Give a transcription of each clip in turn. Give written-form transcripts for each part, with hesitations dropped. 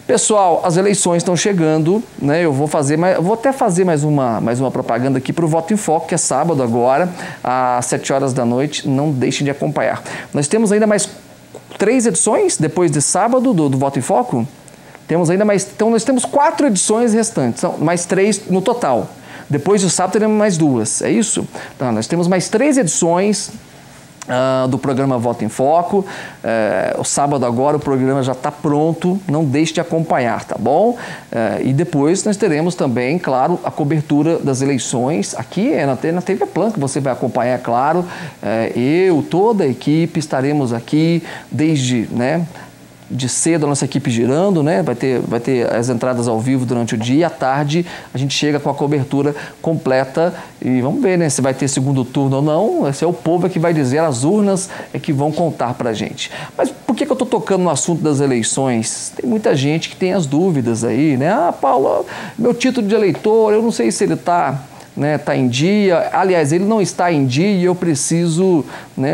Pessoal, as eleições estão chegando, né? Eu vou até fazer mais uma propaganda aqui para o Voto em Foco, que é sábado agora, às 7 horas da noite. Não deixem de acompanhar. Nós temos ainda mais 3 edições depois de sábado do Voto em Foco? Temos ainda mais... Então, nós temos 4 edições restantes, são mais 3 no total. Depois do sábado teremos mais 2, é isso? Então, nós temos mais 3 edições do programa Voto em Foco. O sábado agora o programa já está pronto, não deixe de acompanhar, tá bom? E depois nós teremos também, claro, a cobertura das eleições aqui na TV Plan, que você vai acompanhar, é claro. Toda a equipe estaremos aqui desde, de cedo a nossa equipe girando, vai ter as entradas ao vivo durante o dia, e à tarde a gente chega com a cobertura completa e vamos ver, se vai ter segundo turno ou não. Esse é o povo que vai dizer, as urnas é que vão contar pra gente. Mas por que eu estou tocando no assunto das eleições? Tem muita gente que tem as dúvidas aí, Paulo, meu título de eleitor, eu não sei se ele está em dia. Aliás, ele não está em dia e eu preciso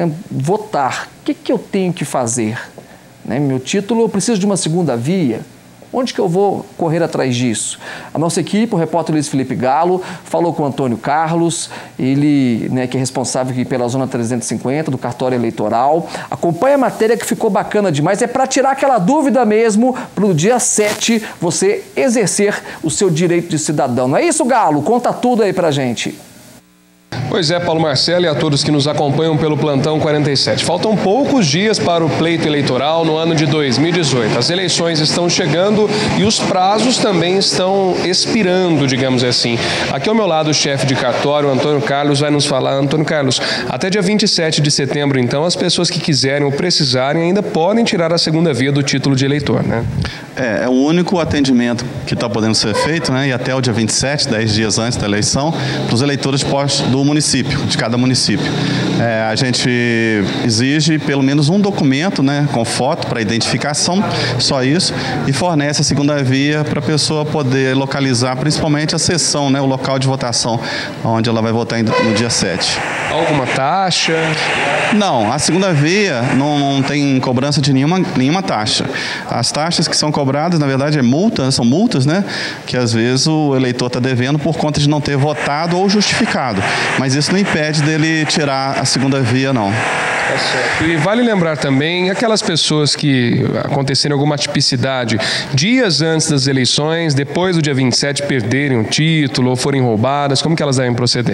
votar. O que eu tenho que fazer? Meu título, eu preciso de uma segunda via. Onde que eu vou correr atrás disso? A nossa equipe, o repórter Luiz Felipe Galo, falou com o Antônio Carlos, ele que é responsável aqui pela Zona 350 do cartório eleitoral. Acompanha a matéria que ficou bacana demais. É para tirar aquela dúvida mesmo, para o dia 7 você exercer o seu direito de cidadão. Não é isso, Galo? Conta tudo aí pra gente. Pois é, Paulo Marcelo, e a todos que nos acompanham pelo Plantão 47. Faltam poucos dias para o pleito eleitoral no ano de 2018. As eleições estão chegando e os prazos também estão expirando, digamos assim. Aqui ao meu lado, o chefe de cartório, Antônio Carlos, vai nos falar. Antônio Carlos, até dia 27 de setembro, então, as pessoas que quiserem ou precisarem ainda podem tirar a segunda via do título de eleitor, É o único atendimento que está podendo ser feito, e até o dia 27, 10 dias antes da eleição, para os eleitores do município, de cada município. A gente exige pelo menos um documento, com foto para identificação, só isso, e fornece a segunda via para a pessoa poder localizar principalmente a sessão, o local de votação, onde ela vai votar no dia 7. Alguma taxa? Não, a segunda via não tem cobrança de nenhuma taxa. As taxas que são cobradas, na verdade, são multas, que às vezes o eleitor está devendo por conta de não ter votado ou justificado. Mas isso não impede dele tirar a segunda via, não. Tá certo. E vale lembrar também aquelas pessoas que acontecerem alguma tipicidade dias antes das eleições, depois do dia 27, perderem o título ou forem roubadas, como que elas devem proceder?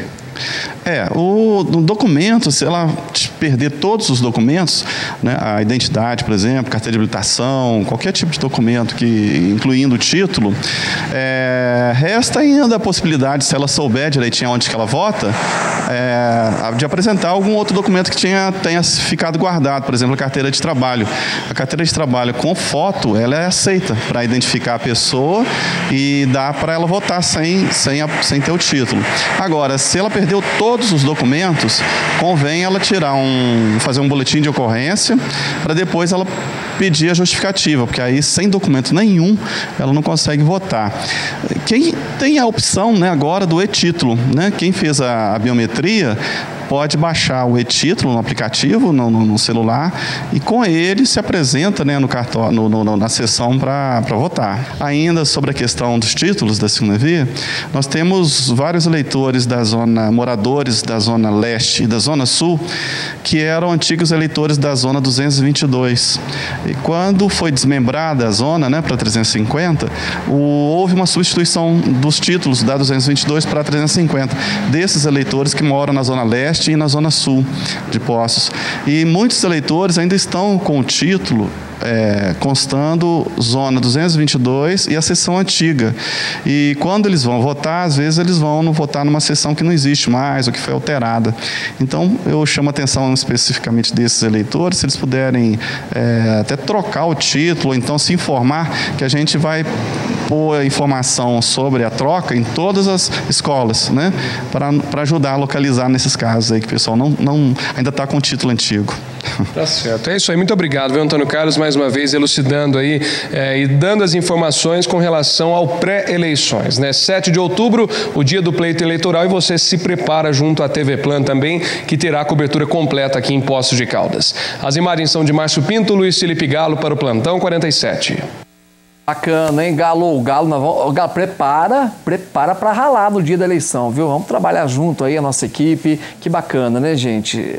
O documento, se ela perder todos os documentos, a identidade, por exemplo, carteira de habilitação, qualquer tipo de documento, incluindo o título, resta ainda a possibilidade, se ela souber direitinho onde que ela vota, de apresentar algum outro documento que tenha ficado guardado, por exemplo, a carteira de trabalho. A carteira de trabalho com foto, ela é aceita para identificar a pessoa e dá para ela votar sem ter o título. Agora, se ela perdeu todos os documentos, convém ela fazer um boletim de ocorrência para depois ela pedir a justificativa, porque aí sem documento nenhum ela não consegue votar. Quem tem a opção agora do e-título, quem fez a biometria pode baixar o e-título no aplicativo, no celular, e com ele se apresenta no cartório, na sessão para votar. Ainda sobre a questão dos títulos da segunda via, nós temos vários eleitores moradores da Zona Leste e da Zona Sul, que eram antigos eleitores da Zona 222. E quando foi desmembrada a zona para 350, houve uma substituição dos títulos da 222 para 350, desses eleitores que moram na Zona Leste e na Zona Sul de Poços. E muitos eleitores ainda estão com o título constando Zona 222 e a seção antiga. E quando eles vão votar, às vezes eles vão votar numa seção que não existe mais ou que foi alterada. Então, eu chamo a atenção especificamente desses eleitores, se eles puderem até trocar o título, ou então se informar, que a gente vai pôr a informação sobre a troca em todas as escolas, para ajudar a localizar nesses casos aí que o pessoal ainda está com o título antigo. Tá certo. É isso aí. Muito obrigado, viu, Antônio Carlos, mais uma vez elucidando aí e dando as informações com relação ao pré-eleições, 7 de outubro, o dia do pleito eleitoral, e você se prepara junto à TV Plan também, que terá a cobertura completa aqui em Poços de Caldas. As imagens são de Márcio Pinto, Luiz Felipe Galo para o Plantão 47. Bacana, hein, Galo? O Galo, Galo, prepara para ralar no dia da eleição, viu? Vamos trabalhar junto aí, a nossa equipe. Que bacana, né, gente?